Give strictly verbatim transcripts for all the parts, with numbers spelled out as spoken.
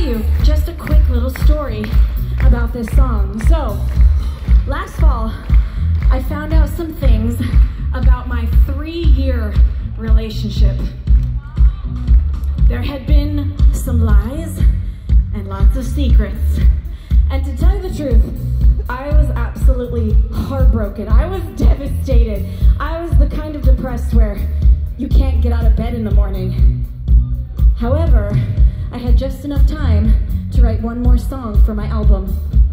you just a quick little story about this song. So, last fall, I found out some things about my three-year relationship. There had been some lies and lots of secrets. And to tell you the truth, I was absolutely heartbroken. I was devastated. I was the kind of depressed where you can't get out of bed in the morning. However, I had just enough time to write one more song for my album.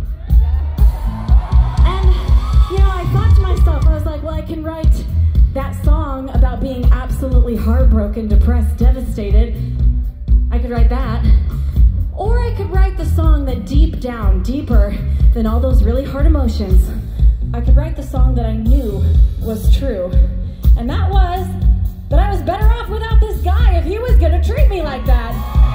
And, you know, I thought to myself, I was like, well, I can write that song about being absolutely heartbroken, depressed, devastated. I could write that. Or I could write the song that deep down, deeper than all those really hard emotions, I could write the song that I knew was true. And that was that I was better off without this guy if he was gonna treat me like that.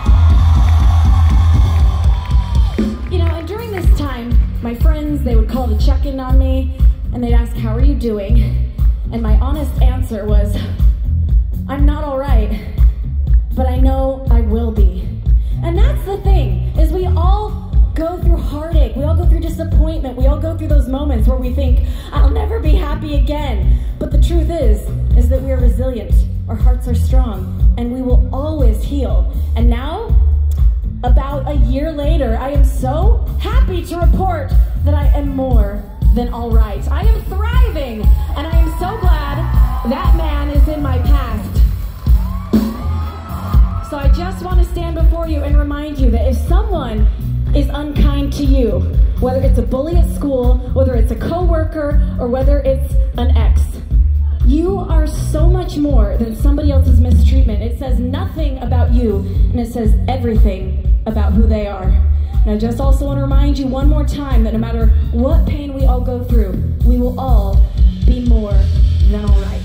You know, and during this time, my friends, they would call to check in on me, and they'd ask, how are you doing? And my honest answer was, I'm not all right, but I know I will be. And that's the thing, is we all go through heartache, we all go through disappointment, we all go through those moments where we think, I'll never be happy again. But the truth is, is that we are resilient, our hearts are strong, and we will always heal. And now, about a year later, I am so happy to report that I am more than all right. I am thriving, and I am so glad that man is in my past. So I just want to stand before you and remind you that if someone is unkind to you, whether it's a bully at school, whether it's a coworker, or whether it's an ex, you are so much more than somebody else's mistreatment. It says nothing about you, and it says everything about who they are. And I just also want to remind you one more time that no matter what pain we all go through, we will all be more than all right.